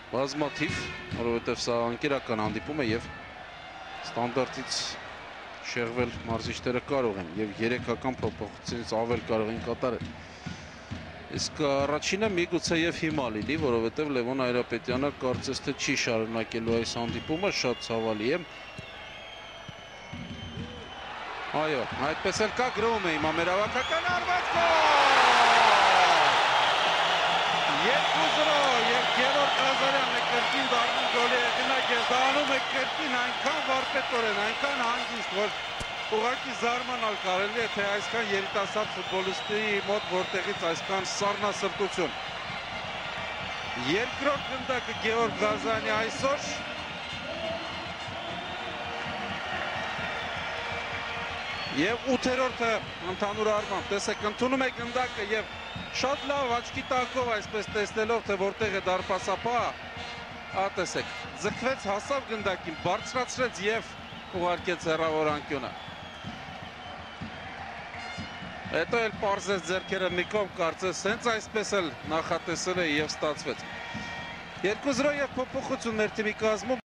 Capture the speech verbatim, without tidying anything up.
բազմաթիվ, որովհետև սա անկերական հանդիպում է եւ ստանդարտից շեղվել մարզիչները կարող են եւ երեք հական փոփոխությունից ավել կարող են կատարել։ Իսկ առաջինը միգուցե եւ հիմա լինի, որովհետեւ Լևոն Այրապետյանը կարծես թե չի շարունակելու այս հանդիպումը, շատ ցավալի է։ Այո, այդպես էլ կա գրում է հիմա մեր հավաքական արվածքով։ երկու զրո եւ Գևորգ Ղազարյանը կրկին դառնում գոլի հեղինակ է, դառնում է կրկին այնքան վարպետորեն, այնքան հանգիստ, որ ուղղակի զարմանալ կարելի է, թե այսքան երիտասարդ ֆուտբոլիստի մոտ որտեղից այսքան սառնասրտություն։ Երկրորդ գնդակը Գևորգ Ղազարյանի այսօր եւ ութերորդը ընդհանուր առմամբ, տեսեք, ընդունում է գնդակը եւ շատ լավ աչքի տակով այսպես տեսնելով, թե որտեղ է դարպասապահը, ա տեսեք, ձգվեց, հասավ գնդակին, բարձրացրեց եւ ուղարկեց հեռավոր անկյունը։ Հետո էլ պարզեց ձեռքերը մի կողմ, կարծես հենց այսպես էլ նախատեսել է եւ ստացվեց։ երկու զրո եւ փոփոխություն մեր թիմի կազմում։